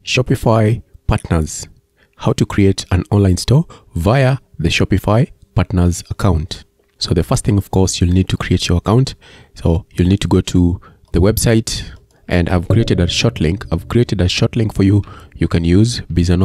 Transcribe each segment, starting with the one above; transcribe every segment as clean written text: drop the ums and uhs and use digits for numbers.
Shopify Partners, how to create an online store via the Shopify Partners account. So the first thing, of course, you'll need to create your account. So you'll need to go to the website, and I've created a short link. I've created a short link for you. You can use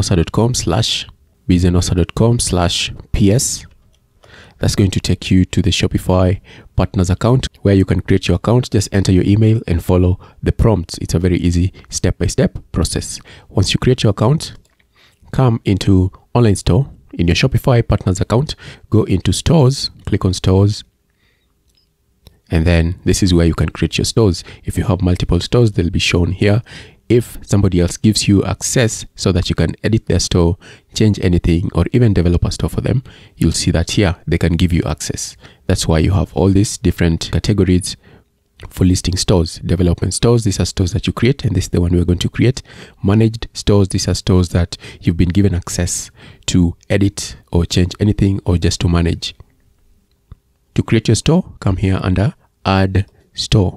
bizanosa.com/ps. That's going to take you to the Shopify Partners account where you can create your account. Just enter your email and follow the prompts. It's a very easy step-by-step process. Once you create your account, come into online store. In your Shopify Partners account, go into stores, click on stores, and then this is where you can create your stores. If you have multiple stores, they'll be shown here. If somebody else gives you access so that you can edit their store, change anything, or even develop a store for them, you'll see that here they can give you access. That's why you have all these different categories for listing stores. Development stores, these are stores that you create, and this is the one we're going to create. Managed stores, these are stores that you've been given access to edit or change anything or just to manage. To create your store, come here under add store.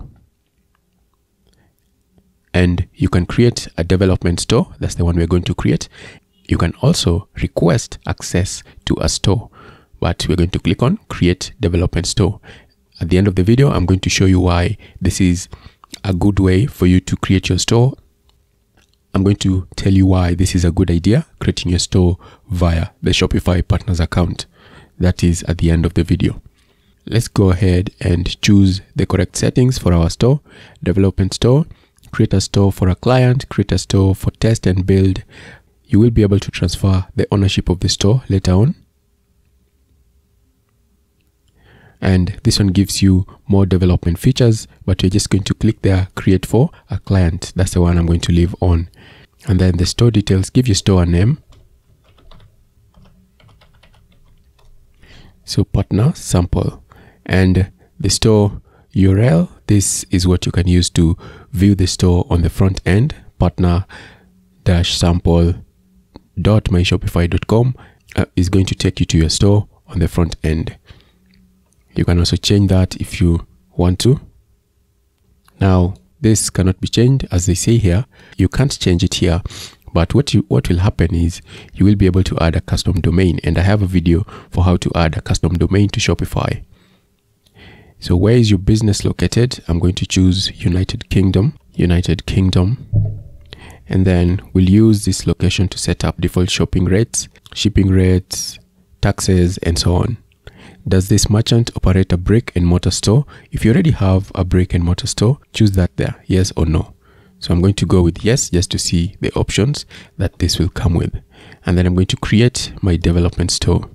And you can create a development store. That's the one we're going to create. You can also request access to a store, but we're going to click on create development store. At the end of the video, I'm going to show you why this is a good way for you to create your store. I'm going to tell you why this is a good idea, creating your store via the Shopify Partners account. That is at the end of the video. Let's go ahead and choose the correct settings for our store. Development store, create a store for a client, create a store for test and build. You will be able to transfer the ownership of the store later on. And this one gives you more development features, but you're just going to click there, create for a client. That's the one I'm going to leave on. And then the store details, give your store a name. So partner sample, and the store URL, this is what you can use to view the store on the front end. partner-sample.myshopify.com is going to take you to your store on the front end. You can also change that if you want to. Now, this cannot be changed, as they say here. You can't change it here, but what will happen is you will be able to add a custom domain, and I have a video for how to add a custom domain to Shopify. So where is your business located? I'm going to choose United Kingdom, and then we'll use this location to set up default shipping rates, taxes, and so on. Does this merchant operate a brick and mortar store? If you already have a brick and mortar store, choose that there, yes or no. So I'm going to go with yes, just to see the options that this will come with. And then I'm going to create my development store.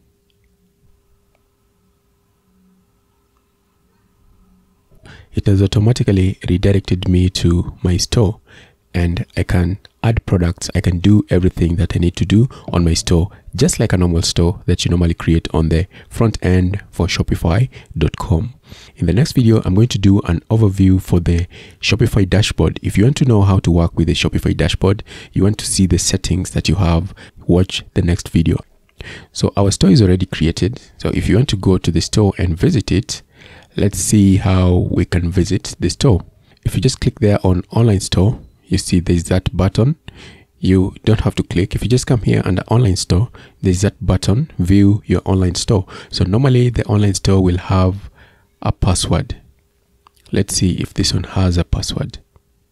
It has automatically redirected me to my store, and I can add products. I can do everything that I need to do on my store, just like a normal store that you normally create on the front end for Shopify.com. In the next video, I'm going to do an overview for the Shopify dashboard. If you want to know how to work with the Shopify dashboard, you want to see the settings that you have, watch the next video. So our store is already created. So if you want to go to the store and visit it, let's see how we can visit the store. If you just click there on online store, you see there's that button. You don't have to click. If you just come here under online store, there's that button, view your online store. So normally the online store will have a password. Let's see if this one has a password.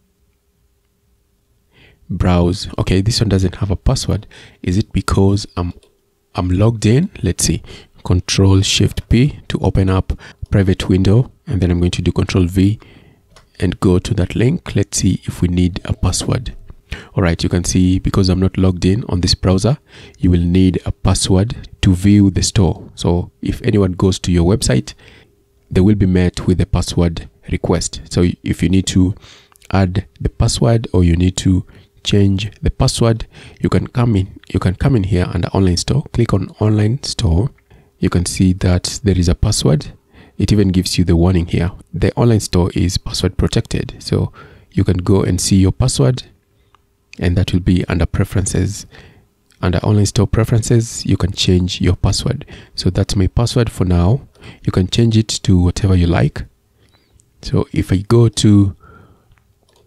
Browse. Okay, this one doesn't have a password. Is it because I'm logged in? Let's see. Control-Shift-P to open up private window, and then I'm going to do Control-V and go to that link. Let's see if we need a password. All right, you can see because I'm not logged in on this browser, you will need a password to view the store. So if anyone goes to your website, they will be met with a password request. So if you need to add the password or you need to change the password, you can come in here under online store, click on online store. You can see that there is a password. It even gives you the warning here. The online store is password protected. So you can go and see your password, and that will be under preferences. Under online store preferences, you can change your password. So that's my password for now. You can change it to whatever you like. So if I go to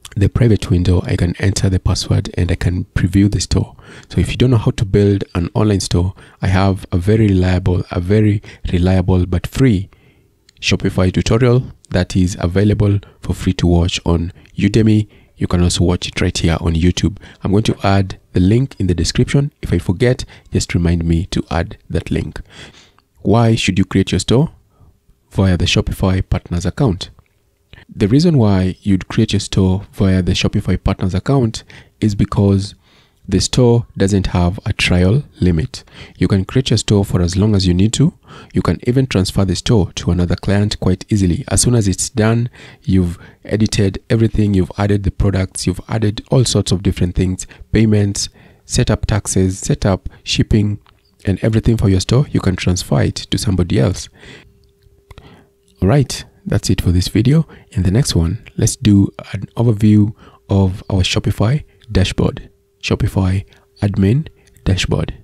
the private window, I can enter the password and I can preview the store. So if you don't know how to build an online store, I have a very reliable but free Shopify tutorial that is available for free to watch on Udemy. You can also watch it right here on YouTube. I'm going to add the link in the description. If I forget, just remind me to add that link. Why should you create your store? Via the Shopify Partners account. The reason why you'd create your store via the Shopify Partners account is because the store doesn't have a trial limit. You can create your store for as long as you need to. You can even transfer the store to another client quite easily. As soon as it's done, you've edited everything, you've added the products, you've added all sorts of different things, payments, set up taxes, set up shipping, and everything for your store, you can transfer it to somebody else. All right, that's it for this video. In the next one, let's do an overview of our Shopify dashboard. Shopify admin dashboard.